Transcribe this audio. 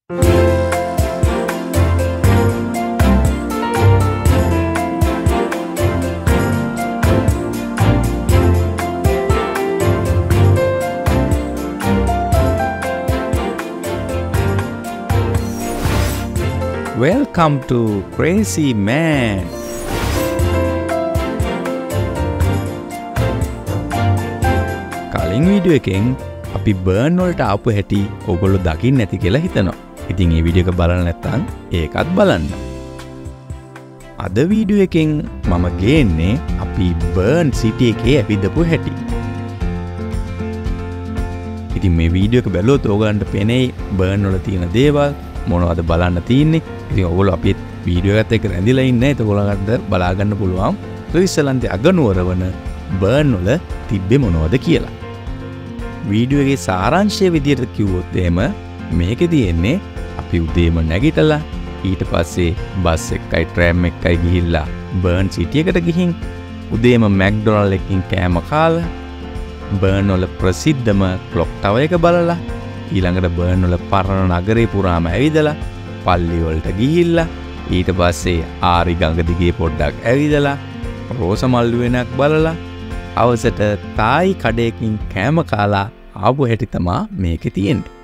Welcome to Crazy Man. කලින් video එකෙන් අපි බර්න් වලට ආපු හැටි ඔයගොල්ලෝ දකින්න නැති කියලා හිතනවා. ඉතින් මේ වීඩියෝ එක බලන්න නැත්නම් ඒකත් බලන්න. අද වීඩියෝ එකෙන් මම ගේන්නේ අපි බර්න් සිටි එකේ ඇවිදපු හැටි. ඉතින් මේ වීඩියෝ එක බැලුවොත් ඔයගලන්ට පේන්නේ බර්න් වල තියෙන දේවල් මොනවද බලන්න තියෙන්නේ. ඉතින් ඔයගොල්ලෝ අපි වීඩියෝ එකත් එක්ක රැඳිලා ඉන්නේ. ඒක ඔයගොල්ලන්ට බලා ගන්න පුළුවන්. ස්විට්සර්ලන්තයේ අගනුවර වන බර්න් වල තිබ්බේ මොනවද කියලා. වීඩියෝ එකේ සාරාංශය විදියට කිව්වොත් එහෙම මේකේ තියෙන්නේ අපි උදේම නැගිටලා ඊට පස්සේ බස් එකයි ට්‍රෑම් එකයි ගිහිල්ලා බර්න් සිටි එකට ගිහින් උදේම මැක්ඩොනල්ඩ් එකකින් කෑම කාලා බර්න් වල ප්‍රසිද්ධම ක්ලොක් ටවර් එක බලලා ඊළඟට බර්න් වල පරණ නගරේ පුරාම ඇවිදලා පල්ලි වලට ගිහිල්ලා ඊට පස්සේ ආරි ගඟ දිගේ පොඩ්ඩක් ඇවිදලා රෝස මල් වෙනක් බලලා අවසට තායි කඩේකින් කෑම කාලා ආපු හැටි තමයි මේකේ තියෙන්නේ.